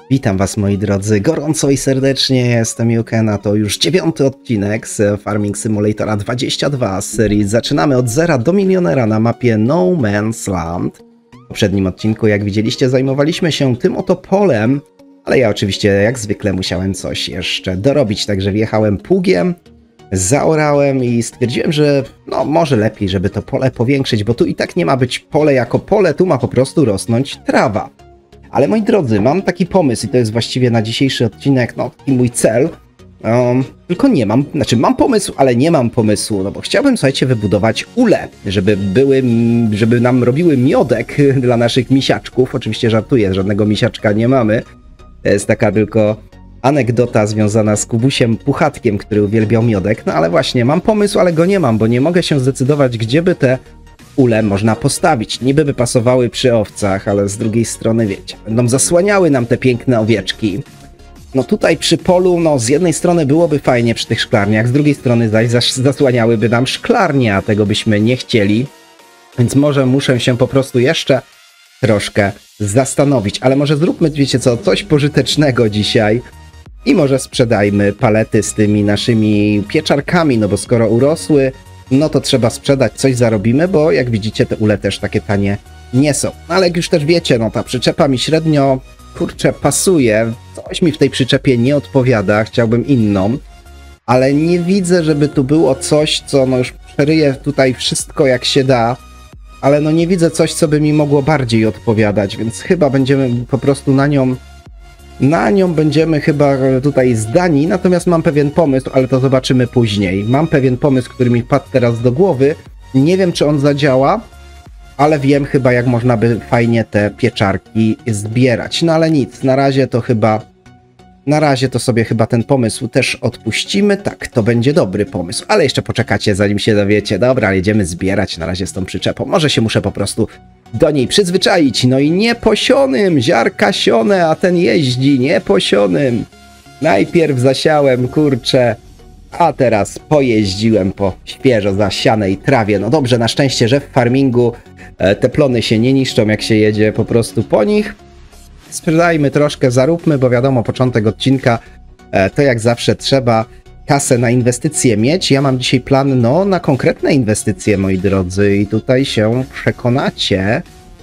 Witam was moi drodzy, gorąco i serdecznie, jestem Juken, a to już 9. odcinek z Farming Simulatora 22 z serii Zaczynamy od zera do milionera na mapie No Man's Land. W poprzednim odcinku, jak widzieliście, zajmowaliśmy się tym oto polem, ale ja oczywiście jak zwykle musiałem coś jeszcze dorobić, także wjechałem pługiem, zaorałem i stwierdziłem, że no może lepiej, żeby to pole powiększyć, bo tu i tak nie ma być pole jako pole, tu ma po prostu rosnąć trawa. Ale moi drodzy, mam taki pomysł i to jest właściwie na dzisiejszy odcinek, no taki mój cel, tylko nie mam, mam pomysł, ale nie mam pomysłu, no bo chciałbym, słuchajcie, wybudować ule, żeby nam robiły miodek dla naszych misiaczków. Oczywiście żartuję, żadnego misiaczka nie mamy, to jest taka tylko anegdota związana z Kubusiem Puchatkiem, który uwielbiał miodek, no ale właśnie, mam pomysł, ale go nie mam, bo nie mogę się zdecydować, gdzie by te ule można postawić. Niby by pasowały przy owcach, ale z drugiej strony, wiecie, będą zasłaniały nam te piękne owieczki. No tutaj przy polu, no z jednej strony byłoby fajnie przy tych szklarniach, z drugiej strony zaś zasłaniałyby nam szklarnie, a tego byśmy nie chcieli. Więc może muszę się po prostu jeszcze troszkę zastanowić. Ale może zróbmy, wiecie co, coś pożytecznego dzisiaj i może sprzedajmy palety z tymi naszymi pieczarkami, no bo skoro urosły, no to trzeba sprzedać, coś zarobimy, bo jak widzicie te ule też takie tanie nie są. No ale jak już też wiecie, no ta przyczepa mi średnio, kurczę, pasuje. Coś mi w tej przyczepie nie odpowiada, chciałbym inną. Ale nie widzę, żeby tu było coś, co no już przeryje tutaj wszystko jak się da. Ale no nie widzę coś, co by mi mogło bardziej odpowiadać, więc chyba będziemy po prostu na nią będziemy chyba tutaj zdani, natomiast mam pewien pomysł, ale to zobaczymy później. Mam pewien pomysł, który mi wpadł teraz do głowy. Nie wiem, czy on zadziała, ale wiem chyba, jak można by fajnie te pieczarki zbierać. No ale nic, na razie to sobie chyba ten pomysł też odpuścimy. Tak, to będzie dobry pomysł, ale jeszcze poczekacie, zanim się dowiecie. Dobra, jedziemy zbierać na razie z tą przyczepą. Może się muszę po prostu do niej przyzwyczaić. No i nieposionym, ziarka sione, a ten jeździ nieposionym. Najpierw zasiałem, kurczę, a teraz pojeździłem po świeżo zasianej trawie. No dobrze, na szczęście, że w farmingu te plony się nie niszczą, jak się jedzie po prostu po nich. Sprzedajmy troszkę, zaróbmy, bo wiadomo, początek odcinka to jak zawsze trzeba kasę na inwestycje mieć. Ja mam dzisiaj plan, no, na konkretne inwestycje, moi drodzy, i tutaj się przekonacie.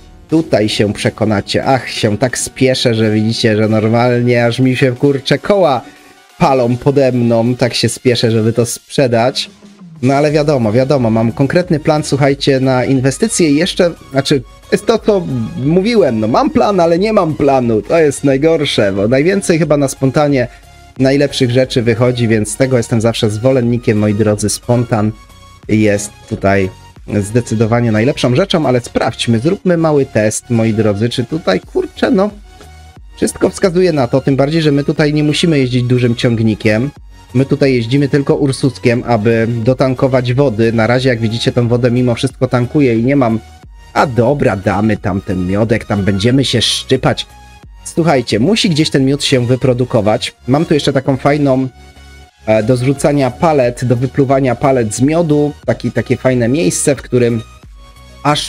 Ach, się tak spieszę, że widzicie, że normalnie aż mi się, kurczę, koła palą pode mną. Tak się spieszę, żeby to sprzedać. No ale wiadomo, mam konkretny plan, słuchajcie, na inwestycje i jeszcze, jest to, co mówiłem, no mam plan, ale nie mam planu. To jest najgorsze, bo najwięcej chyba na spontanie najlepszych rzeczy wychodzi, więc z tego jestem zawsze zwolennikiem, moi drodzy. Spontan jest tutaj zdecydowanie najlepszą rzeczą, ale sprawdźmy, zróbmy mały test, moi drodzy, czy tutaj, kurczę, no wszystko wskazuje na to, tym bardziej, że my tutaj nie musimy jeździć dużym ciągnikiem. My tutaj jeździmy tylko Ursuskiem, aby dotankować wody. Na razie, jak widzicie, tą wodę mimo wszystko tankuję i nie mam... A dobra, damy tam ten miodek, tam będziemy się szczypać. Słuchajcie, musi gdzieś ten miód się wyprodukować. Mam tu jeszcze taką fajną do zrzucania palet, do wypluwania palet z miodu. Takie fajne miejsce, w którym aż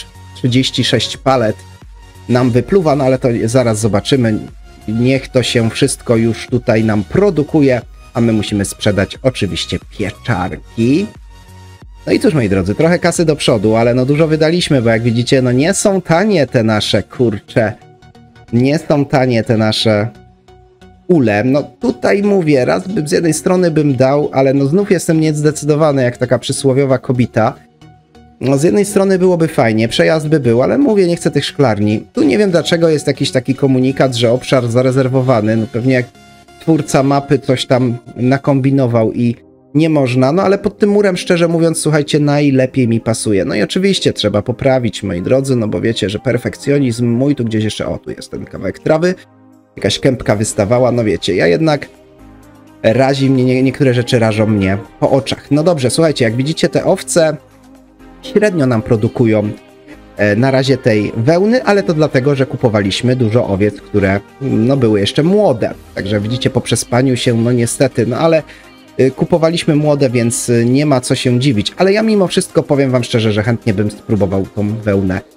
36 palet nam wypluwa, no ale to zaraz zobaczymy. Niech to się wszystko już tutaj nam produkuje, a my musimy sprzedać oczywiście pieczarki. No i cóż, moi drodzy, trochę kasy do przodu, ale no dużo wydaliśmy, bo jak widzicie, no nie są tanie te nasze, kurcze. Nie są tanie te nasze ule. No tutaj mówię, raz bym z jednej strony bym dał, ale no znów jestem niezdecydowany, jak taka przysłowiowa kobita. No z jednej strony byłoby fajnie, przejazd by był, ale mówię, nie chcę tych szklarni. Tu nie wiem dlaczego jest jakiś taki komunikat, że obszar zarezerwowany. No pewnie jak twórca mapy coś tam nakombinował i nie można, no ale pod tym murem, szczerze mówiąc, słuchajcie, najlepiej mi pasuje. No i oczywiście trzeba poprawić, moi drodzy, no bo wiecie, że perfekcjonizm mój, tu gdzieś jeszcze, o, tu jest ten kawałek trawy, jakaś kępka wystawała, no wiecie, ja jednak razi mnie, niektóre rzeczy rażą mnie po oczach. No dobrze, słuchajcie, jak widzicie, te owce średnio nam produkują na razie tej wełny, ale to dlatego, że kupowaliśmy dużo owiec, które no były jeszcze młode. Także widzicie, po przespaniu się, no niestety, no ale kupowaliśmy młode, więc nie ma co się dziwić. Ale ja mimo wszystko powiem wam szczerze, że chętnie bym spróbował tą wełnę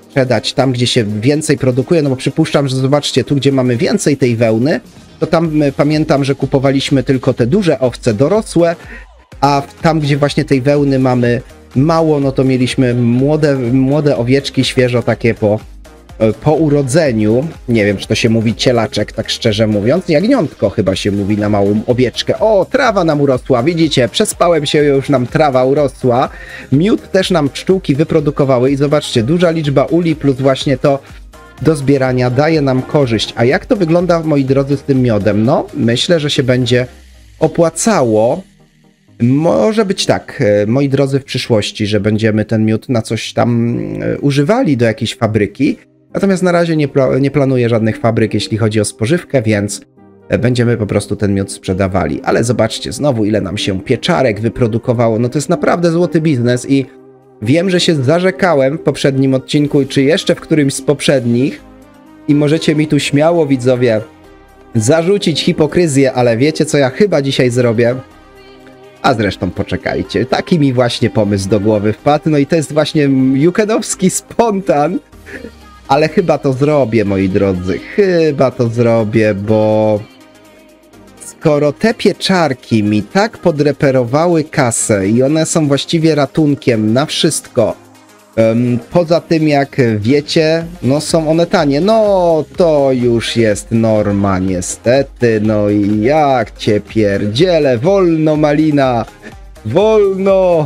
sprzedać tam, gdzie się więcej produkuje, no bo przypuszczam, że zobaczcie, tu gdzie mamy więcej tej wełny, to tam pamiętam, że kupowaliśmy tylko te duże owce dorosłe, a tam, gdzie właśnie tej wełny mamy mało, no to mieliśmy młode owieczki, świeżo takie po urodzeniu. Nie wiem, czy to się mówi cielaczek, tak szczerze mówiąc. Jagniątko chyba się mówi na małą owieczkę. O, trawa nam urosła, widzicie, przespałem się, już nam trawa urosła. Miód też nam pszczółki wyprodukowały i zobaczcie, duża liczba uli plus właśnie to do zbierania daje nam korzyść. A jak to wygląda, moi drodzy, z tym miodem? No, myślę, że się będzie opłacało. Może być tak, moi drodzy, w przyszłości, że będziemy ten miód na coś tam używali do jakiejś fabryki. Natomiast na razie nie planuję żadnych fabryk, jeśli chodzi o spożywkę, więc będziemy po prostu ten miód sprzedawali. Ale zobaczcie znowu, ile nam się pieczarek wyprodukowało. No to jest naprawdę złoty biznes i wiem, że się zarzekałem w poprzednim odcinku, czy jeszcze w którymś z poprzednich i możecie mi tu śmiało, widzowie, zarzucić hipokryzję, ale wiecie, co ja chyba dzisiaj zrobię? A zresztą poczekajcie, taki mi właśnie pomysł do głowy wpadł, no i to jest właśnie jukenowski spontan, ale chyba to zrobię, moi drodzy, chyba to zrobię, bo skoro te pieczarki mi tak podreperowały kasę i one są właściwie ratunkiem na wszystko, poza tym jak wiecie, no są one tanie, no to już jest norma niestety, no i jak cię pierdzielę, wolno malina, wolno,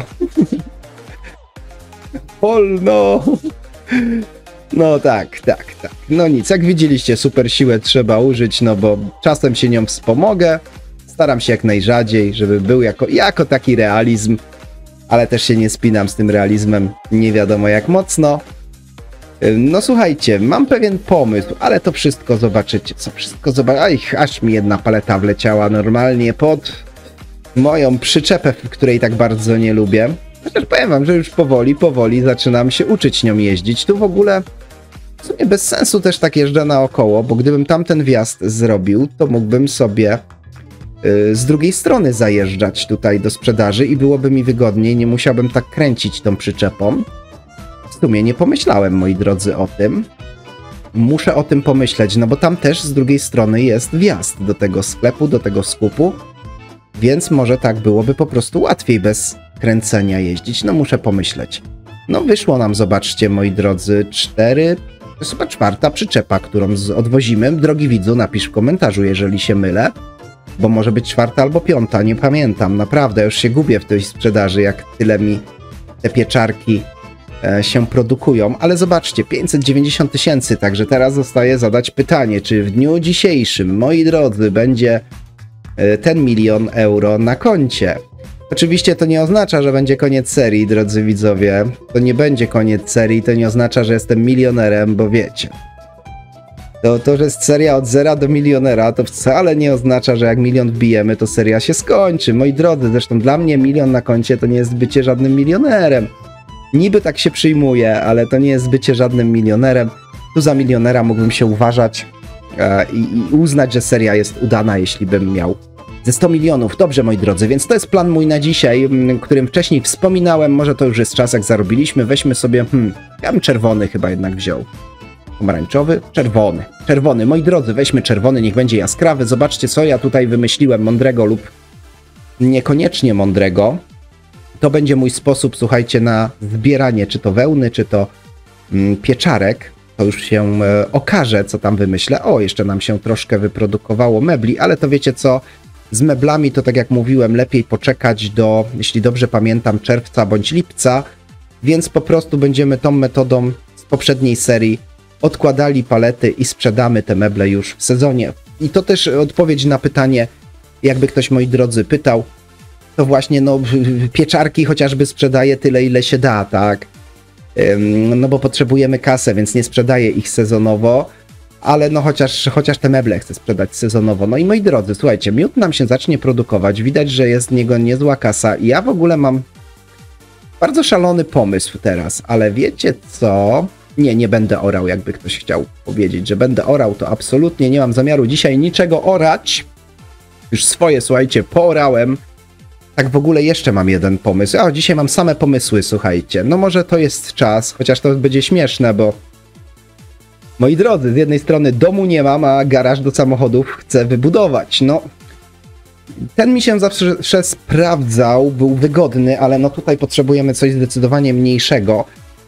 wolno, no tak, no nic, jak widzieliście, super siłę trzeba użyć, no bo czasem się nią wspomogę, staram się jak najrzadziej, żeby był jako taki realizm, ale też się nie spinam z tym realizmem nie wiadomo jak mocno. No słuchajcie, mam pewien pomysł, ale to wszystko zobaczycie, aż mi jedna paleta wleciała normalnie pod moją przyczepę, której tak bardzo nie lubię. Chociaż powiem wam, że już powoli zaczynam się uczyć nią jeździć. Tu w ogóle w sumie bez sensu też tak jeżdżę naokoło, bo gdybym tamten wjazd zrobił, to mógłbym sobie z drugiej strony zajeżdżać tutaj do sprzedaży i byłoby mi wygodniej, nie musiałbym tak kręcić tą przyczepą. W sumie nie pomyślałem, moi drodzy, o tym. Muszę o tym pomyśleć, no bo tam też z drugiej strony jest wjazd do tego sklepu, do tego skupu, więc może tak byłoby po prostu łatwiej bez kręcenia jeździć. No muszę pomyśleć. No wyszło nam, zobaczcie, moi drodzy, 4, to jest chyba 4. przyczepa, którą odwozimy. Drogi widzu, napisz w komentarzu, jeżeli się mylę. Bo może być 4. albo 5, nie pamiętam, naprawdę, już się gubię w tej sprzedaży, jak tyle mi te pieczarki się produkują, ale zobaczcie, 590 000, także teraz zostaje zadać pytanie, czy w dniu dzisiejszym, moi drodzy, będzie ten 1 000 000 euro na koncie. Oczywiście to nie oznacza, że będzie koniec serii, drodzy widzowie, to nie będzie koniec serii, to nie oznacza, że jestem milionerem, bo wiecie. To, że jest seria od 0 do milionera, to wcale nie oznacza, że jak 1 000 000 wbijemy, to seria się skończy. Moi drodzy, zresztą dla mnie 1 000 000 na koncie to nie jest bycie żadnym milionerem. Niby tak się przyjmuje, ale to nie jest bycie żadnym milionerem. Tu za milionera mógłbym się uważać i uznać, że seria jest udana, jeśli bym miał ze 100 milionów. Dobrze, moi drodzy, więc to jest plan mój na dzisiaj, którym wcześniej wspominałem. Może to już jest czas, jak zarobiliśmy. Weźmy sobie, ja bym czerwony chyba jednak wziął. Pomarańczowy? Czerwony. Czerwony. Moi drodzy, weźmy czerwony, niech będzie jaskrawy. Zobaczcie, co ja tutaj wymyśliłem, mądrego lub niekoniecznie mądrego. To będzie mój sposób, słuchajcie, na zbieranie, czy to wełny, czy to pieczarek. To już się okaże, co tam wymyślę. O, jeszcze nam się troszkę wyprodukowało mebli, ale to wiecie co? Z meblami to, tak jak mówiłem, lepiej poczekać do, jeśli dobrze pamiętam, czerwca bądź lipca, więc po prostu będziemy tą metodą z poprzedniej serii odkładali palety i sprzedamy te meble już w sezonie. I to też odpowiedź na pytanie, jakby ktoś, moi drodzy, pytał, to właśnie, no, pieczarki chociażby sprzedaję tyle, ile się da, tak? No bo potrzebujemy kasę, więc nie sprzedaję ich sezonowo, ale no chociaż te meble chcę sprzedać sezonowo. No i moi drodzy, słuchajcie, miód nam się zacznie produkować, widać, że jest z niego niezła kasa i ja w ogóle mam bardzo szalony pomysł teraz, ale wiecie co? Nie będę orał, jakby ktoś chciał powiedzieć, że będę orał, to absolutnie nie mam zamiaru dzisiaj niczego orać. Już swoje, słuchajcie, poorałem. Tak w ogóle jeszcze mam jeden pomysł. Dzisiaj mam same pomysły, słuchajcie. No może to jest czas, chociaż to będzie śmieszne, bo Moi drodzy, z jednej strony domu nie mam, a garaż do samochodów chcę wybudować. No, ten mi się zawsze sprawdzał, był wygodny, ale no tutaj potrzebujemy coś zdecydowanie mniejszego.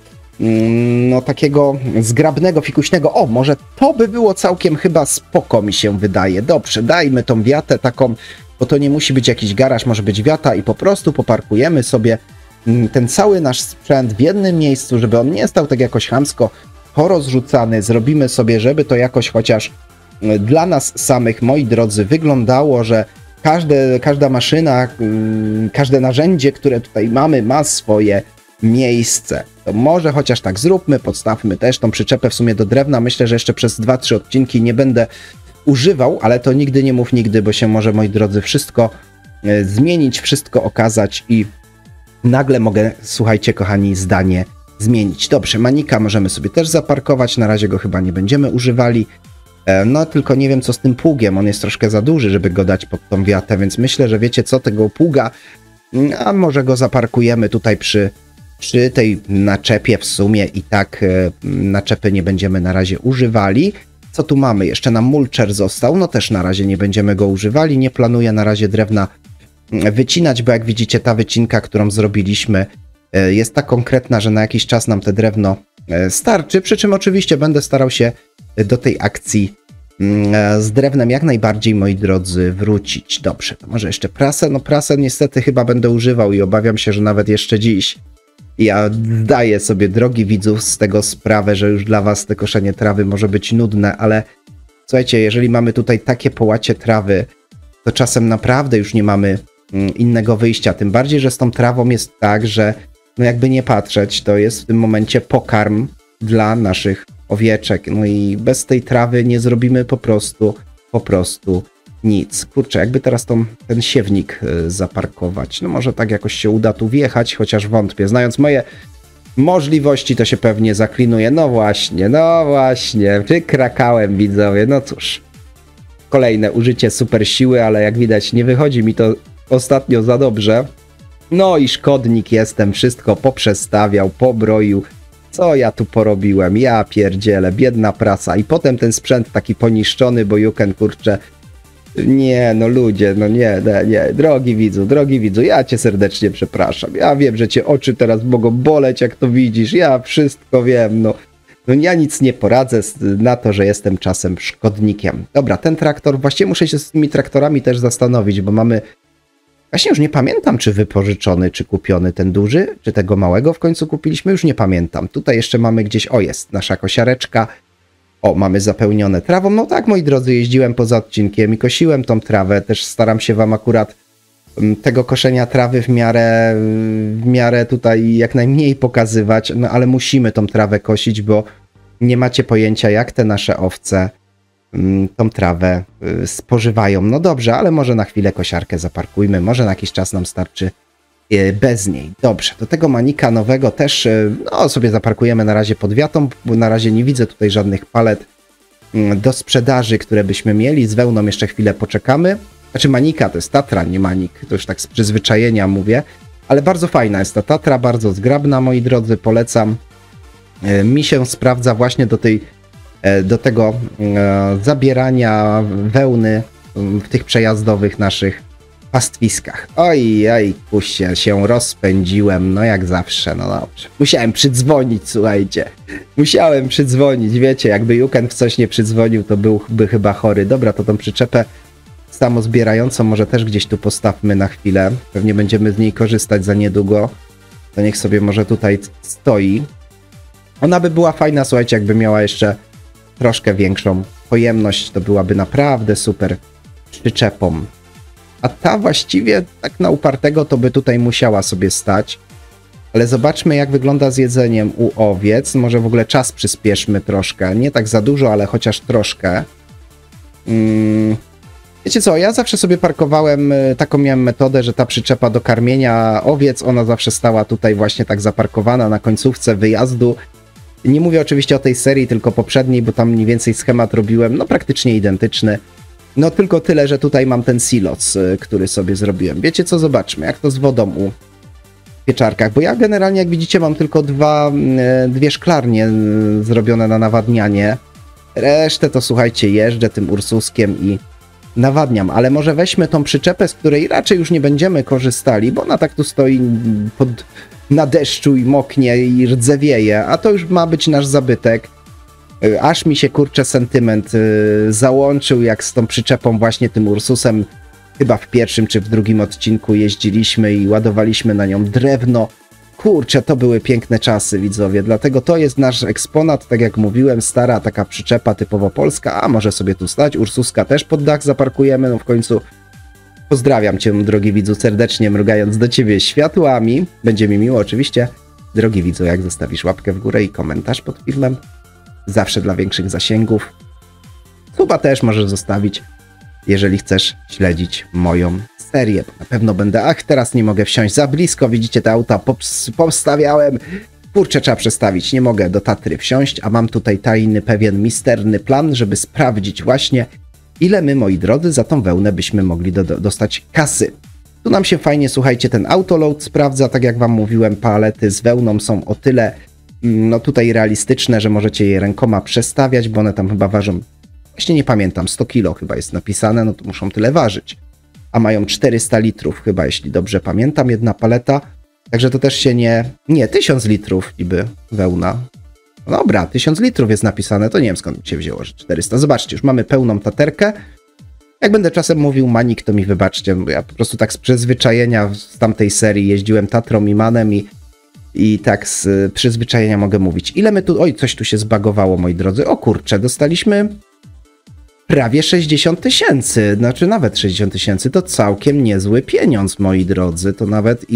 No takiego zgrabnego, fikuśnego. O, może to by było całkiem chyba spoko, mi się wydaje. Dobrze, dajmy tą wiatę taką, bo to nie musi być jakiś garaż, może być wiata i po prostu poparkujemy sobie ten cały nasz sprzęt w jednym miejscu, żeby on nie stał tak jakoś chamsko porozrzucany. Zrobimy sobie, żeby to jakoś chociaż dla nas samych, moi drodzy, wyglądało, że każda maszyna, każde narzędzie, które tutaj mamy, ma swoje miejsce. To może chociaż tak zróbmy, podstawmy też tą przyczepę w sumie do drewna. Myślę, że jeszcze przez 2-3 odcinki nie będę używał, ale to nigdy nie mów nigdy, bo się może, moi drodzy, wszystko zmienić, wszystko okazać i nagle mogę, słuchajcie, kochani, zdanie zmienić. Dobrze, manika możemy sobie też zaparkować, na razie go chyba nie będziemy używali. No tylko nie wiem co z tym pługiem, on jest troszkę za duży, żeby go dać pod tą wiatę, więc myślę, że wiecie co, tego pługa, a może go zaparkujemy tutaj przy tej naczepie w sumie i tak naczepy nie będziemy na razie używali. Co tu mamy? Jeszcze nam mulcher został, no też na razie nie będziemy go używali, nie planuję na razie drewna wycinać, bo jak widzicie ta wycinka, którą zrobiliśmy jest tak konkretna, że na jakiś czas nam te drewno starczy, przy czym oczywiście będę starał się do tej akcji z drewnem jak najbardziej, moi drodzy, wrócić. Dobrze, to może jeszcze prasę. No prasę niestety chyba będę używał i obawiam się, że nawet jeszcze dziś. Ja zdaję sobie, drogi widzów, z tego sprawę, że już dla was te koszenie trawy może być nudne, ale słuchajcie, jeżeli mamy tutaj takie połacie trawy, to czasem naprawdę już nie mamy innego wyjścia. Tym bardziej, że z tą trawą jest tak, że no jakby nie patrzeć, to jest w tym momencie pokarm dla naszych owieczek. No i bez tej trawy nie zrobimy po prostu nic. Kurczę, jakby teraz ten siewnik zaparkować. No może tak jakoś się uda tu wjechać, chociaż wątpię. Znając moje możliwości, to się pewnie zaklinuje. No właśnie, wykrakałem, widzowie. No cóż, kolejne użycie super siły, ale jak widać nie wychodzi mi to ostatnio za dobrze. No i szkodnik jestem, wszystko poprzestawiał, pobroił. Co ja tu porobiłem? Ja pierdzielę, biedna prasa. I potem ten sprzęt taki poniszczony, bo Juken, kurczę, nie, no ludzie, no nie, drogi widzu, ja cię serdecznie przepraszam. Ja wiem, że cię oczy teraz mogą boleć, jak to widzisz, ja wszystko wiem, no ja nic nie poradzę na to, że jestem czasem szkodnikiem. Dobra, ten traktor, właściwie muszę się z tymi traktorami też zastanowić, bo mamy, właśnie już nie pamiętam, czy wypożyczony, czy kupiony ten duży, czy tego małego w końcu kupiliśmy, już nie pamiętam. Tutaj jeszcze mamy gdzieś, o jest, nasza kosiareczka. O, mamy zapełnione trawą. No tak, moi drodzy, jeździłem poza odcinkiem i kosiłem tą trawę. Też staram się wam akurat tego koszenia trawy w miarę tutaj jak najmniej pokazywać, no ale musimy tą trawę kosić, bo nie macie pojęcia, jak te nasze owce tą trawę spożywają. No dobrze, ale może na chwilę kosiarkę zaparkujmy, może na jakiś czas nam starczy bez niej. Dobrze, do tego manika nowego też no, sobie zaparkujemy na razie pod wiatą, bo na razie nie widzę tutaj żadnych palet do sprzedaży, które byśmy mieli. Z wełną jeszcze chwilę poczekamy. Znaczy manika, to jest Tatra, nie manik, to już tak z przyzwyczajenia mówię, ale bardzo fajna jest ta Tatra, bardzo zgrabna, moi drodzy, polecam. Mi się sprawdza właśnie do tego zabierania wełny w tych przejazdowych naszych pastwiskach. Oj, puśćcie, się rozpędziłem, no jak zawsze, no dobrze. Musiałem przydzwonić, słuchajcie. Musiałem przydzwonić, wiecie, jakby Juken w coś nie przydzwonił, to byłby chyba chory. Dobra, to tą przyczepę samozbierającą może też gdzieś tu postawmy na chwilę. Pewnie będziemy z niej korzystać za niedługo. To niech sobie może tutaj stoi. Ona by była fajna, słuchajcie, jakby miała jeszcze troszkę większą pojemność, to byłaby naprawdę super przyczepą. A ta właściwie tak na upartego to by tutaj musiała sobie stać. Ale zobaczmy, jak wygląda z jedzeniem u owiec. Może w ogóle czas przyspieszmy troszkę. Nie tak za dużo, ale chociaż troszkę. Wiecie co, ja zawsze sobie parkowałem, taką miałem metodę, że ta przyczepa do karmienia owiec, ona zawsze stała tutaj właśnie tak zaparkowana na końcówce wyjazdu. Nie mówię oczywiście o tej serii, tylko poprzedniej, bo tam mniej więcej schemat robiłem, no praktycznie identyczny. No tylko tyle, że tutaj mam ten silos, który sobie zrobiłem. Wiecie co, zobaczmy, jak to z wodą u pieczarkach, bo ja generalnie, jak widzicie, mam tylko dwie szklarnie zrobione na nawadnianie. Resztę to słuchajcie, jeżdżę tym Ursuskiem i nawadniam, ale może weźmy tą przyczepę, z której raczej już nie będziemy korzystali, bo ona tak tu stoi na deszczu i moknie i rdzewieje, a to już ma być nasz zabytek. Aż mi się kurczę sentyment załączył, jak z tą przyczepą właśnie tym Ursusem chyba w pierwszym czy w drugim odcinku jeździliśmy i ładowaliśmy na nią drewno. Kurczę, to były piękne czasy, widzowie, dlatego to jest nasz eksponat, tak jak mówiłem, stara taka przyczepa typowo polska, a może sobie tu stać, Ursuska też pod dach zaparkujemy, no w końcu pozdrawiam cię, drogi widzu, serdecznie mrugając do ciebie światłami, będzie mi miło oczywiście, drogi widzu, jak zostawisz łapkę w górę i komentarz pod filmem, zawsze dla większych zasięgów, suba też możesz zostawić, jeżeli chcesz śledzić moją serię, bo na pewno będę... Ach, teraz nie mogę wsiąść za blisko, widzicie, te auta powstawiałem. Kurczę, trzeba przestawić, nie mogę do Tatry wsiąść, a mam tutaj tajny, pewien misterny plan, żeby sprawdzić właśnie, ile my, moi drodzy, za tą wełnę byśmy mogli dostać kasy. Tu nam się fajnie, słuchajcie, ten autoload sprawdza, tak jak wam mówiłem, palety z wełną są o tyle, no tutaj realistyczne, że możecie je rękoma przestawiać, bo one tam chyba ważą, właśnie nie pamiętam, 100 kilo chyba jest napisane, no to muszą tyle ważyć. A mają 400 litrów chyba, jeśli dobrze pamiętam, jedna paleta. Także to też się nie, 1000 litrów niby wełna. No dobra, 1000 litrów jest napisane, to nie wiem skąd mi się wzięło, że 400. Zobaczcie, już mamy pełną taterkę. Jak będę czasem mówił manik, to mi wybaczcie, bo ja po prostu tak z przyzwyczajenia z tamtej serii jeździłem Tatrą i Manem i tak z przyzwyczajenia mogę mówić. Ile my tu... Oj, coś tu się zbagowało, moi drodzy. O kurczę, dostaliśmy... Prawie 60 000, znaczy nawet 60 000, to całkiem niezły pieniądz, moi drodzy, to nawet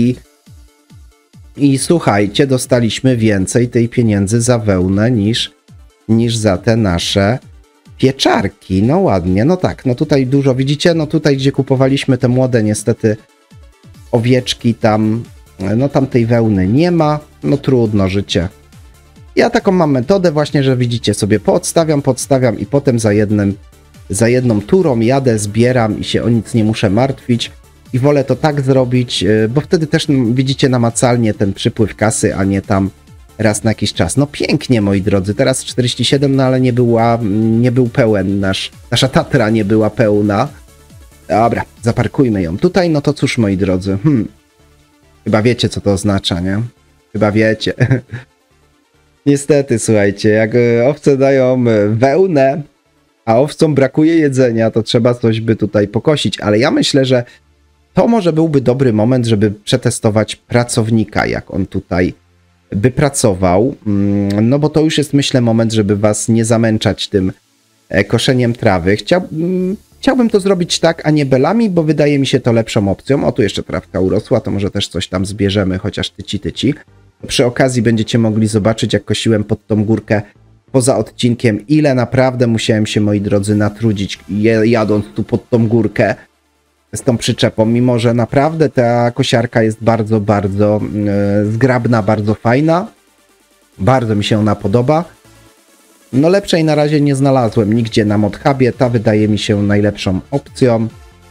i słuchajcie, dostaliśmy więcej tej pieniędzy za wełnę niż za te nasze pieczarki, no ładnie, no tak, no tutaj dużo, widzicie, no tutaj gdzie kupowaliśmy te młode niestety owieczki, tam, no tam tej wełny nie ma, no trudno, życie. Ja taką mam metodę właśnie, że widzicie sobie, podstawiam i potem za jedną turą jadę, zbieram i się o nic nie muszę martwić i wolę to tak zrobić, bo wtedy też widzicie namacalnie ten przypływ kasy, a nie tam raz na jakiś czas. No pięknie, moi drodzy, teraz 47, no ale nie był pełen nasza Tatra nie była pełna. Dobra, zaparkujmy ją tutaj, no to cóż, moi drodzy, chyba wiecie, co to oznacza, nie? Chyba wiecie. Niestety, słuchajcie, jak owce dają wełnę, a owcom brakuje jedzenia, to trzeba coś by tutaj pokosić, ale ja myślę, że to może byłby dobry moment, żeby przetestować pracownika, jak on tutaj by pracował, no bo to już jest, myślę, moment, żeby was nie zamęczać tym koszeniem trawy. Chciałbym to zrobić tak, a nie belami, bo wydaje mi się to lepszą opcją. O, tu jeszcze trawka urosła, to może też coś tam zbierzemy, chociaż tyci. Przy okazji będziecie mogli zobaczyć, jak kosiłem pod tą górkę poza odcinkiem, ile naprawdę musiałem się, moi drodzy, natrudzić jadąc tu pod tą górkę z tą przyczepą, mimo że naprawdę ta kosiarka jest bardzo, bardzo zgrabna, bardzo fajna. Bardzo mi się ona podoba. No lepszej na razie nie znalazłem nigdzie na ModHubie, ta wydaje mi się najlepszą opcją.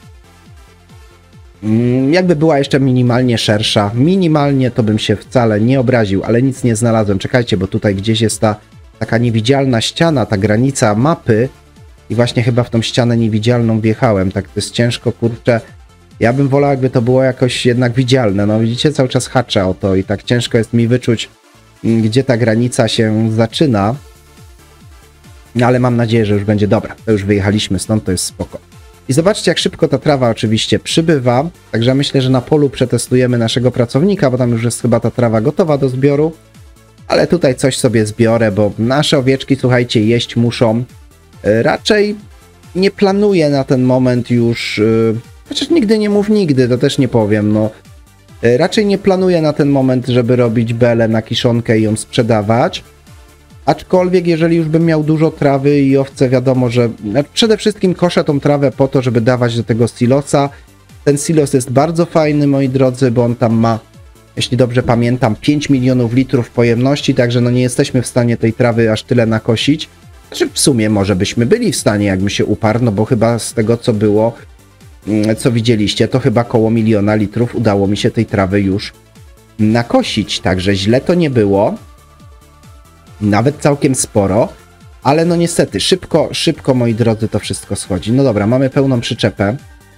Jakby była jeszcze minimalnie szersza, minimalnie to bym się wcale nie obraził, ale nic nie znalazłem. Czekajcie, bo tutaj gdzieś jest ta taka niewidzialna ściana, ta granica mapy i właśnie chyba w tą ścianę niewidzialną wjechałem, tak to jest ciężko, kurczę. Ja bym wolał, jakby to było jakoś jednak widzialne, no widzicie, cały czas haczę o to i tak ciężko jest mi wyczuć, gdzie ta granica się zaczyna. No ale mam nadzieję, że już będzie dobra, to już wyjechaliśmy stąd, to jest spoko. I zobaczcie, jak szybko ta trawa oczywiście przybywa, także myślę, że na polu przetestujemy naszego pracownika, bo tam już jest chyba ta trawa gotowa do zbioru. Ale tutaj coś sobie zbiorę, bo nasze owieczki, słuchajcie, jeść muszą. Raczej nie planuję na ten moment już, chociaż nigdy nie mów nigdy, to też nie powiem, no. Raczej nie planuję na ten moment, żeby robić belę na kiszonkę i ją sprzedawać. Aczkolwiek, jeżeli już bym miał dużo trawy i owce, wiadomo, że przede wszystkim koszę tą trawę po to, żeby dawać do tego silosa. Ten silos jest bardzo fajny, moi drodzy, bo on tam ma, jeśli dobrze pamiętam, 5 milionów litrów pojemności, także no nie jesteśmy w stanie tej trawy aż tyle nakosić. Znaczy w sumie może byśmy byli w stanie, jakby się uparł, no bo chyba z tego, co było, co widzieliście, to chyba koło 1 000 000 litrów udało mi się tej trawy już nakosić, także źle to nie było. Nawet całkiem sporo. Ale no niestety, szybko, moi drodzy, to wszystko schodzi. No dobra, mamy pełną przyczepę.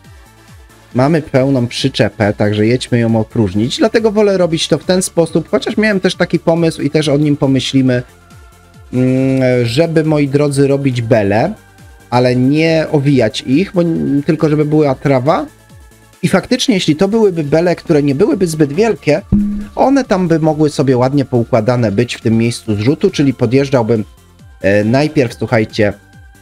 Mamy pełną przyczepę, także jedźmy ją opróżnić. Dlatego wolę robić to w ten sposób, chociaż miałem też taki pomysł i też o nim pomyślimy, żeby, moi drodzy, robić bele, ale nie owijać ich, bo tylko żeby była trawa. I faktycznie, jeśli to byłyby bele, które nie byłyby zbyt wielkie, one tam by mogły sobie ładnie poukładane być w tym miejscu zrzutu, czyli podjeżdżałbym najpierw, słuchajcie,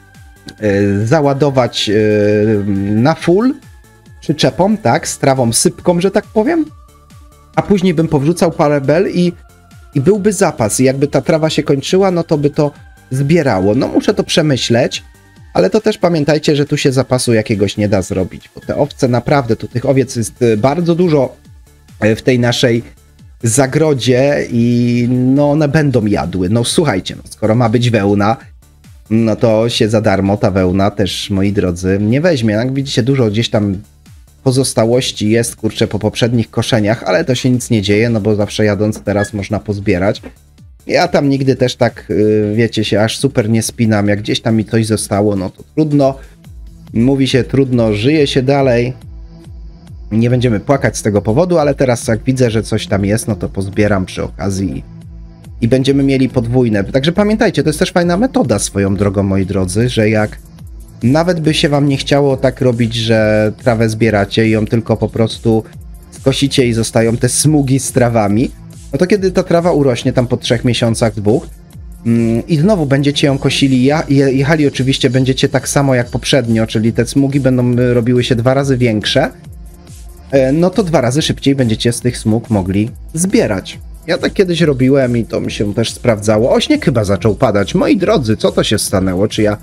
załadować na full przyczepą, tak, z trawą sypką, że tak powiem, a później bym powrzucał parę bel i byłby zapas i jakby ta trawa się kończyła, no to by to zbierało. No muszę to przemyśleć, ale to też pamiętajcie, że tu się zapasu jakiegoś nie da zrobić, bo te owce naprawdę, tu tych owiec jest bardzo dużo w tej naszej zagrodzie i no one będą jadły. No słuchajcie, no, skoro ma być wełna, no to się za darmo ta wełna też, moi drodzy, nie weźmie. Jak widzicie, dużo gdzieś tam pozostałości jest, kurczę, po poprzednich koszeniach, ale to się nic nie dzieje, no bo zawsze jadąc teraz można pozbierać. Ja tam nigdy też tak, wiecie, się aż super nie spinam, jak gdzieś tam mi coś zostało, no to trudno, mówi się trudno, żyje się dalej. Nie będziemy płakać z tego powodu, ale teraz jak widzę, że coś tam jest, no to pozbieram przy okazji i będziemy mieli podwójne. Także pamiętajcie, to jest też fajna metoda swoją drogą, moi drodzy, że jak nawet by się wam nie chciało tak robić, że trawę zbieracie i ją tylko po prostu skosicie i zostają te smugi z trawami, no to kiedy ta trawa urośnie tam po 3 miesiącach, 2 i znowu będziecie ją kosili, jechali oczywiście będziecie tak samo jak poprzednio, czyli te smugi będą robiły się 2 razy większe, no to 2 razy szybciej będziecie z tych smug mogli zbierać. Ja tak kiedyś robiłem i to mi się też sprawdzało. O, śnieg chyba zaczął padać. Moi drodzy, co to się stanęło? Czy ja...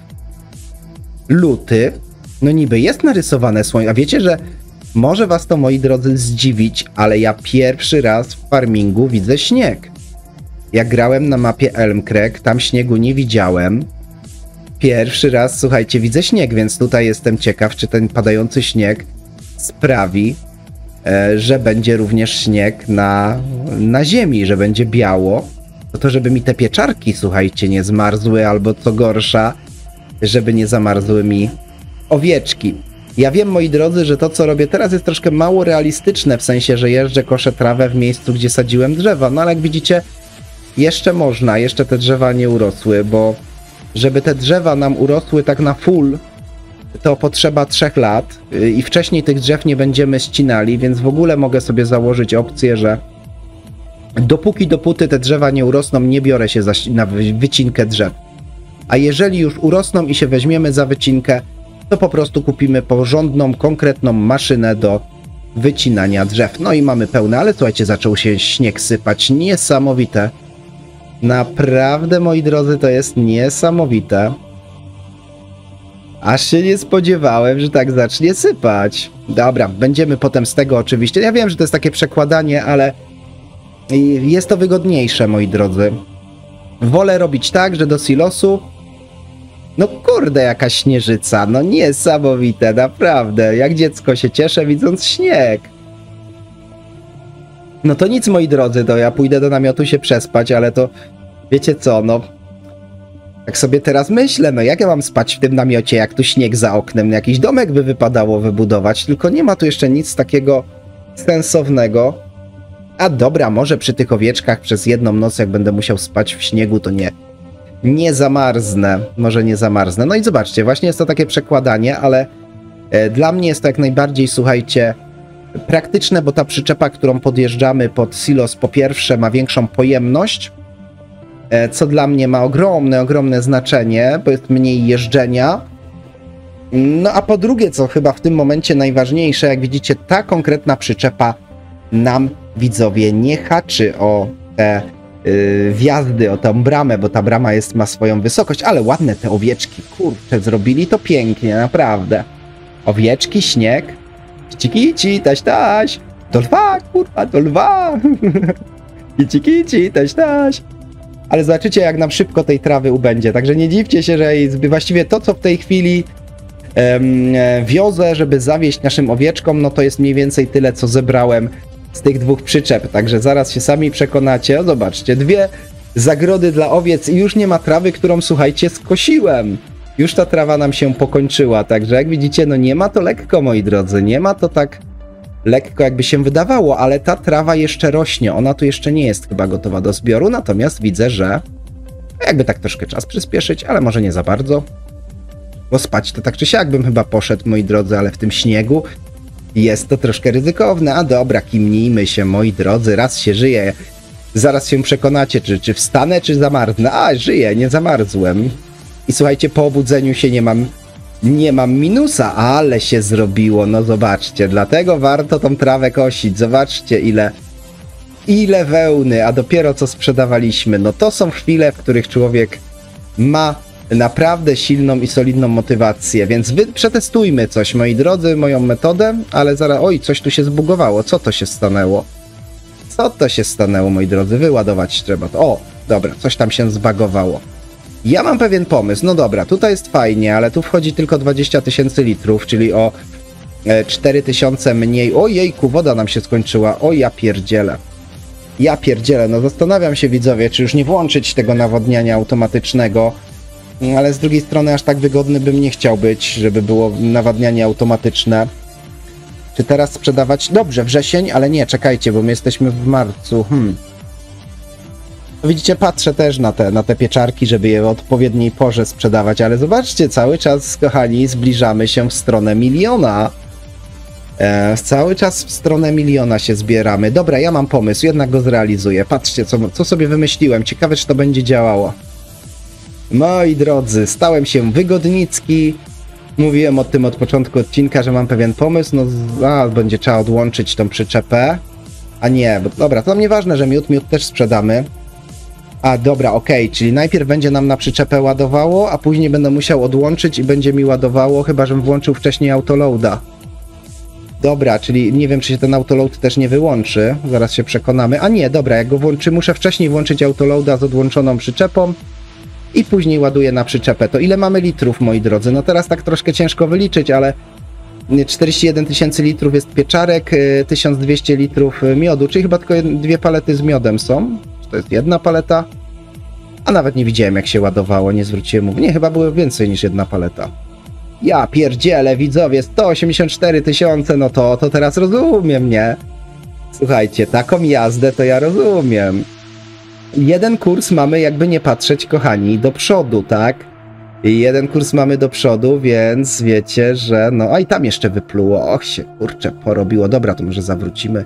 Luty? No niby jest narysowane słońce. A wiecie, że może was to, moi drodzy, zdziwić, ale ja pierwszy raz w farmingu widzę śnieg. Jak grałem na mapie Elmcrag, tam śniegu nie widziałem. Pierwszy raz, słuchajcie, widzę śnieg, więc tutaj jestem ciekaw, czy ten padający śnieg sprawi, że będzie również śnieg na ziemi, że będzie biało. To żeby mi te pieczarki, słuchajcie, nie zmarzły, albo co gorsza, żeby nie zamarzły mi owieczki. Ja wiem, moi drodzy, że to, co robię teraz, jest troszkę mało realistyczne, w sensie, że jeżdżę, koszę trawę w miejscu, gdzie sadziłem drzewa. No ale jak widzicie, jeszcze można, jeszcze te drzewa nie urosły, bo żeby te drzewa nam urosły tak na full, to potrzeba 3 lat i wcześniej tych drzew nie będziemy ścinali, więc w ogóle mogę sobie założyć opcję, że dopóty te drzewa nie urosną, nie biorę się na wycinkę drzew. A jeżeli już urosną i się weźmiemy za wycinkę, to po prostu kupimy porządną, konkretną maszynę do wycinania drzew. No i mamy pełne, ale słuchajcie, zaczął się śnieg sypać. Niesamowite. Naprawdę, moi drodzy, to jest niesamowite. Aż się nie spodziewałem, że tak zacznie sypać. Dobra, będziemy potem z tego oczywiście. Ja wiem, że to jest takie przekładanie, ale jest to wygodniejsze, moi drodzy. Wolę robić tak, że do silosu... No kurde, jaka śnieżyca, no niesamowite, naprawdę. Jak dziecko się cieszę, widząc śnieg. No to nic, moi drodzy, to ja pójdę do namiotu się przespać, ale to... Wiecie co, no... Jak sobie teraz myślę, no jak ja mam spać w tym namiocie, jak tu śnieg za oknem, jakiś domek by wypadało wybudować, tylko nie ma tu jeszcze nic takiego sensownego. A dobra, może przy tych owieczkach przez jedną noc, jak będę musiał spać w śniegu, to nie zamarznę, może nie zamarznę. No i zobaczcie, właśnie jest to takie przekładanie, ale dla mnie jest to jak najbardziej, słuchajcie, praktyczne, bo ta przyczepa, którą podjeżdżamy pod silos, po pierwsze ma większą pojemność, co dla mnie ma ogromne znaczenie, bo jest mniej jeżdżenia. No a po drugie, co chyba w tym momencie najważniejsze, jak widzicie, ta konkretna przyczepa nam, widzowie, nie haczy o te wjazdy, o tę bramę, bo ta brama ma swoją wysokość, ale ładne te owieczki, kurczę, zrobili to pięknie, naprawdę. Owieczki, śnieg, kici, taś, to lwa, kurwa, to lwa, kici, taś. Ale zobaczycie, jak nam szybko tej trawy ubędzie, także nie dziwcie się, że właściwie to, co w tej chwili wiozę, żeby zawieźć naszym owieczkom, no to jest mniej więcej tyle, co zebrałem z tych 2 przyczep, także zaraz się sami przekonacie. O, zobaczcie, zagrody dla owiec i już nie ma trawy, którą, słuchajcie, skosiłem. Już ta trawa nam się pokończyła, także jak widzicie, no nie ma to lekko, moi drodzy, nie ma to tak lekko, jakby się wydawało, ale ta trawa jeszcze rośnie, ona tu jeszcze nie jest chyba gotowa do zbioru, natomiast widzę, że jakby tak troszkę czas przyspieszyć, ale może nie za bardzo, bo spać to tak czy siak bym chyba poszedł, moi drodzy, ale w tym śniegu jest to troszkę ryzykowne. A dobra, kimnijmy się, moi drodzy, raz się żyje, zaraz się przekonacie, czy wstanę, czy zamarznę. A, żyję, nie zamarzłem. I słuchajcie, po obudzeniu się nie mam minusa, ale się zrobiło, no zobaczcie, dlatego warto tą trawę kosić, zobaczcie ile wełny, a dopiero co sprzedawaliśmy, no to są chwile, w których człowiek ma naprawdę silną i solidną motywację, więc przetestujmy coś, moi drodzy, moją metodę, ale zaraz, oj, coś tu się zbugowało, co to się stanęło? Co to się stanęło, moi drodzy? Wyładować trzeba to. O, dobra, coś tam się zbagowało. Ja mam pewien pomysł, no dobra, tutaj jest fajnie, ale tu wchodzi tylko 20 000 litrów, czyli o 4000 mniej. Ojejku, woda nam się skończyła, o ja pierdzielę. Ja pierdzielę, no zastanawiam się, widzowie, czy już nie włączyć tego nawodniania automatycznego, ale z drugiej strony aż tak wygodny bym nie chciał być, żeby było nawadnianie automatyczne. Czy teraz sprzedawać? Dobrze, wrzesień, ale nie, czekajcie, bo my jesteśmy w marcu. Widzicie, patrzę też na te pieczarki, żeby je w odpowiedniej porze sprzedawać, ale zobaczcie, cały czas, kochani, zbliżamy się w stronę miliona. Cały czas w stronę miliona się zbieramy. Dobra, ja mam pomysł, jednak go zrealizuję. Patrzcie, co sobie wymyśliłem. Ciekawe, czy to będzie działało. Moi drodzy, stałem się wygodnicki. Mówiłem o tym od początku odcinka, że mam pewien pomysł. No, będzie trzeba odłączyć tą przyczepę. A nie, bo dobra, to nam nieważne, że miód też sprzedamy. A dobra, okej, czyli najpierw będzie nam na przyczepę ładowało, a później będę musiał odłączyć i będzie mi ładowało, chyba żebym włączył wcześniej autoloada. Dobra, czyli nie wiem, czy się ten autoload też nie wyłączy. Zaraz się przekonamy. A nie, dobra, jak go włączy, muszę wcześniej włączyć autoloada z odłączoną przyczepą i później ładuję na przyczepę. To ile mamy litrów, moi drodzy? No teraz tak troszkę ciężko wyliczyć, ale 41 000 litrów jest pieczarek, 1200 litrów miodu, czyli chyba tylko 2 palety z miodem są. Czy to jest jedna paleta? A nawet nie widziałem, jak się ładowało, nie zwróciłem uwagi. Nie, chyba było więcej niż jedna paleta. Ja pierdzielę, widzowie, 184 000, no to teraz rozumiem, nie? Słuchajcie, taką jazdę to ja rozumiem. Jeden kurs mamy, jakby nie patrzeć, kochani, do przodu, tak? I jeden kurs mamy do przodu, więc wiecie, że no... A i tam jeszcze wypluło. Och się, kurczę, porobiło. Dobra, to może zawrócimy.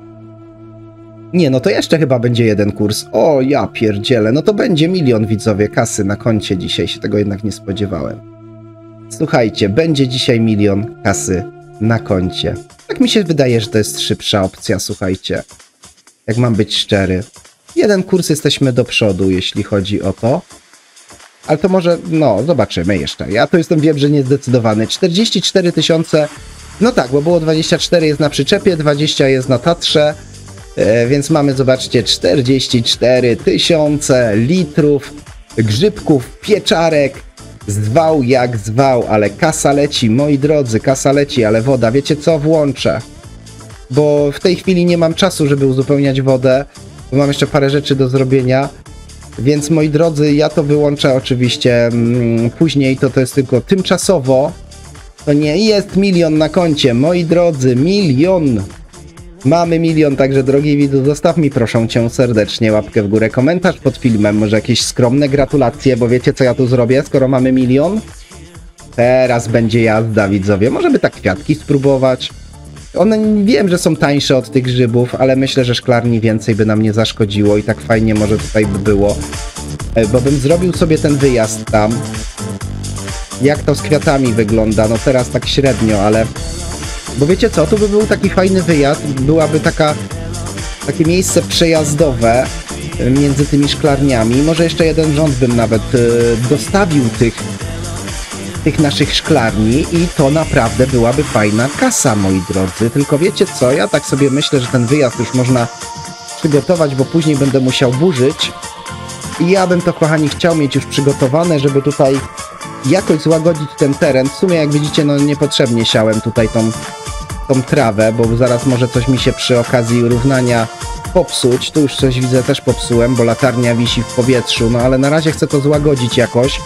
Nie, no to jeszcze chyba będzie jeden kurs. O, ja pierdzielę. No to będzie 1 000 000, widzowie, kasy na koncie dzisiaj. Się tego jednak nie spodziewałem. Słuchajcie, będzie dzisiaj 1 000 000 kasy na koncie. Tak mi się wydaje, że to jest szybsza opcja, słuchajcie. Jak mam być szczery. Jeden kurs jesteśmy do przodu, jeśli chodzi o to. Ale to może, no, zobaczymy jeszcze. Ja to wiem, że niezdecydowany. 44 000, no tak, bo było 24 jest na przyczepie, 20 jest na Tatrze, więc mamy, zobaczcie, 44 000 litrów grzybków, pieczarek, zwał jak zwał, ale kasa leci, moi drodzy, kasa leci, ale woda, wiecie co, włączę. Bo w tej chwili nie mam czasu, żeby uzupełniać wodę, bo mam jeszcze parę rzeczy do zrobienia. Więc moi drodzy, ja to wyłączę oczywiście później, to jest tylko tymczasowo. To nie jest 1 000 000 na koncie, moi drodzy, 1 000 000. Mamy 1 000 000, także drogi widzu, zostaw mi proszę cię serdecznie łapkę w górę, komentarz pod filmem, może jakieś skromne gratulacje, bo wiecie co ja tu zrobię, skoro mamy 1 000 000? Teraz będzie jazda, widzowie, może by tak kwiatki spróbować. One wiem, że są tańsze od tych grzybów, ale myślę, że szklarni więcej by nam nie zaszkodziło i tak fajnie może tutaj by było. Bo bym zrobił sobie ten wyjazd tam. Jak to z kwiatami wygląda? No teraz tak średnio, ale... Bo wiecie co, tu by był taki fajny wyjazd, byłaby takie miejsce przejazdowe między tymi szklarniami. Może jeszcze jeden rząd bym nawet dostawił tych naszych szklarni i to naprawdę byłaby fajna kasa, moi drodzy. Tylko wiecie co, ja tak sobie myślę, że ten wyjazd już można przygotować, bo później będę musiał burzyć i ja bym to, kochani, chciał mieć już przygotowane, żeby tutaj jakoś złagodzić ten teren. W sumie, jak widzicie, no niepotrzebnie siałem tutaj tą trawę, bo zaraz może coś mi się przy okazji równania popsuć. Tu już coś widzę, też popsułem, bo latarnia wisi w powietrzu, no ale na razie chcę to złagodzić jakoś,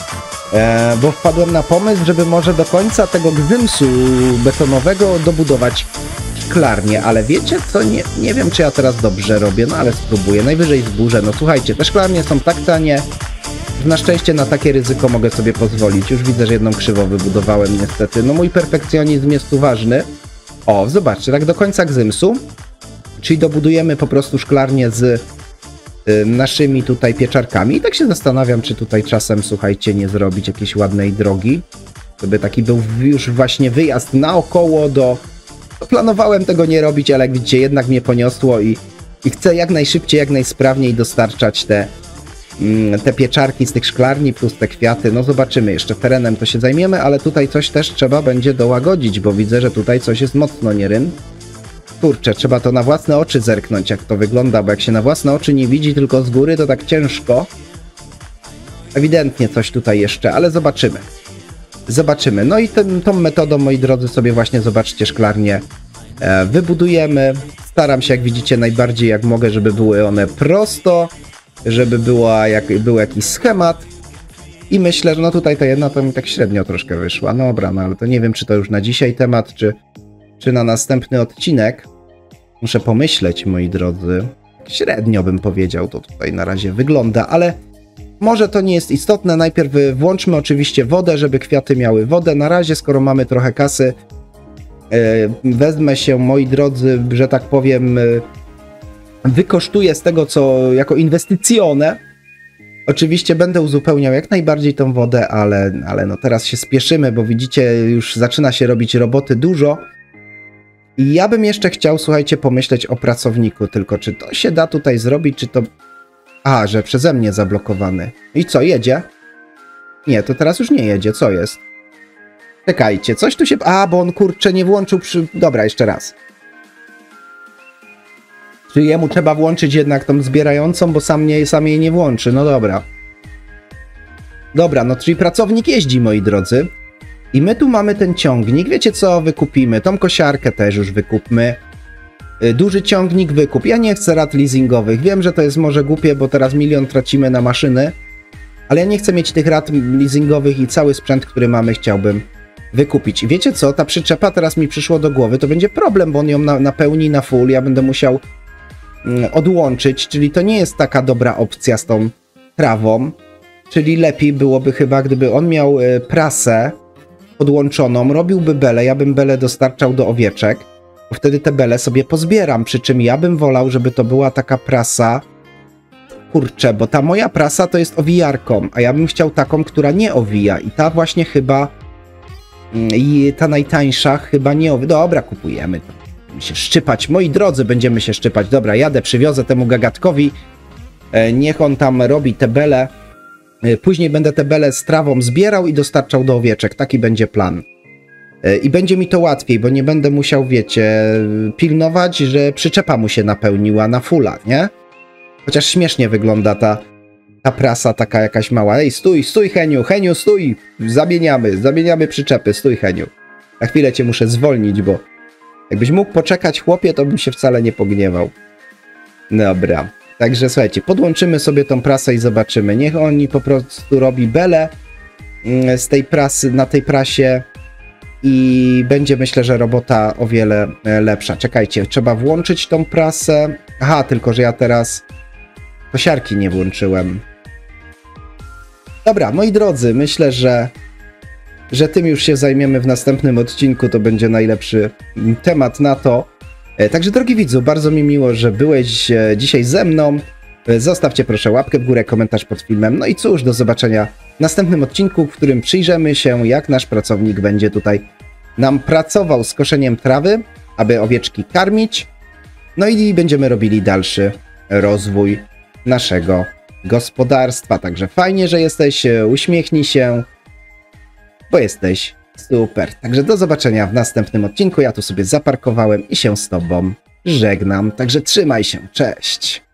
bo wpadłem na pomysł, żeby może do końca tego gzymsu betonowego dobudować szklarnię, ale wiecie co, nie wiem czy ja teraz dobrze robię, no ale spróbuję, najwyżej zburzę. No słuchajcie, te szklarnie są tak tanie, że na szczęście na takie ryzyko mogę sobie pozwolić. Już widzę, że jedną krzywo wybudowałem niestety, no mój perfekcjonizm jest tu ważny. O, zobaczcie, tak do końca gzymsu, czyli dobudujemy po prostu szklarnię z naszymi tutaj pieczarkami i tak się zastanawiam, czy tutaj czasem, słuchajcie, nie zrobić jakiejś ładnej drogi, żeby taki był już właśnie wyjazd naokoło do... Planowałem tego nie robić, ale jak widzicie, jednak mnie poniosło i chcę jak najszybciej, jak najsprawniej dostarczać te pieczarki z tych szklarni plus te kwiaty. No zobaczymy, jeszcze terenem to się zajmiemy, ale tutaj coś też trzeba będzie dołagodzić, bo widzę, że tutaj coś jest mocno nierym. Kurczę, trzeba to na własne oczy zerknąć, jak to wygląda, bo jak się na własne oczy nie widzi, tylko z góry, to tak ciężko. Ewidentnie coś tutaj jeszcze, ale zobaczymy. Zobaczymy. No i tą metodą, moi drodzy, sobie właśnie, zobaczcie, szklarnię wybudujemy. Staram się, jak widzicie, najbardziej jak mogę, żeby były one prosto, żeby był jakiś schemat. I myślę, że no tutaj ta jedna to mi tak średnio troszkę wyszła. No dobra, no ale to nie wiem, czy to już na dzisiaj temat, czy na następny odcinek. Muszę pomyśleć, moi drodzy. Średnio bym powiedział, to tutaj na razie wygląda, ale może to nie jest istotne. Najpierw włączmy oczywiście wodę, żeby kwiaty miały wodę. Na razie, skoro mamy trochę kasy, wezmę się, moi drodzy, że tak powiem, wykosztuję z tego, co jako inwestycjone. Oczywiście będę uzupełniał jak najbardziej tą wodę, ale no teraz się spieszymy, bo widzicie, już zaczyna się robić roboty dużo. I ja bym jeszcze chciał, słuchajcie, pomyśleć o pracowniku, tylko czy to się da tutaj zrobić, czy to... A, że przeze mnie zablokowany. I co, jedzie? Nie, to teraz już nie jedzie, co jest? Czekajcie, coś tu się... A, bo on, kurczę, nie włączył przy... Dobra, jeszcze raz. Czy jemu trzeba włączyć jednak tą zbierającą, bo sam jej nie włączy, no dobra. Dobra, no czyli pracownik jeździ, moi drodzy. I my tu mamy ten ciągnik, wiecie co, wykupimy. Tą kosiarkę też już wykupmy. Duży ciągnik wykup. Ja nie chcę rat leasingowych. Wiem, że to jest może głupie, bo teraz 1 000 000 tracimy na maszyny. Ale ja nie chcę mieć tych rat leasingowych i cały sprzęt, który mamy, chciałbym wykupić. I wiecie co, ta przyczepa teraz mi przyszło do głowy, to będzie problem, bo on ją napełni na full. Ja będę musiał odłączyć, czyli to nie jest taka dobra opcja z tą trawą. Czyli lepiej byłoby chyba, gdyby on miał prasę podłączoną, robiłby belę, ja bym belę dostarczał do owieczek, bo wtedy te bele sobie pozbieram, przy czym ja bym wolał, żeby to była taka prasa, kurczę, bo ta moja prasa to jest owijarką, a ja bym chciał taką, która nie owija i ta właśnie chyba, i ta najtańsza chyba nie owija. Dobra, kupujemy to. Będziemy się szczypać, moi drodzy, będziemy się szczypać. Dobra, jadę, przywiozę temu gagatkowi, niech on tam robi te bele. Później będę te bele z trawą zbierał i dostarczał do owieczek. Taki będzie plan. I będzie mi to łatwiej, bo nie będę musiał, wiecie, pilnować, że przyczepa mu się napełniła na fulla, nie? Chociaż śmiesznie wygląda ta prasa taka jakaś mała. Ej, stój, Heniu, stój! Zamieniamy przyczepy, stój, Heniu. Na chwilę cię muszę zwolnić, bo jakbyś mógł poczekać, chłopie, to bym się wcale nie pogniewał. Dobra. Także słuchajcie, podłączymy sobie tą prasę i zobaczymy. Niech oni po prostu robi belę z tej prasy, na tej prasie i będzie, myślę, że robota o wiele lepsza. Czekajcie, trzeba włączyć tą prasę. Aha, tylko że ja teraz kosiarki nie włączyłem. Dobra, moi drodzy, myślę, że tym już się zajmiemy w następnym odcinku. To będzie najlepszy temat na to. Także drogi widzu, bardzo mi miło, że byłeś dzisiaj ze mną. Zostawcie proszę łapkę w górę, komentarz pod filmem. No i cóż, do zobaczenia w następnym odcinku, w którym przyjrzymy się, jak nasz pracownik będzie tutaj nam pracował z koszeniem trawy, aby owieczki karmić. No i będziemy robili dalszy rozwój naszego gospodarstwa. Także fajnie, że jesteś, uśmiechnij się, bo jesteś super. Także do zobaczenia w następnym odcinku. Ja tu sobie zaparkowałem i się z tobą żegnam. Także trzymaj się. Cześć.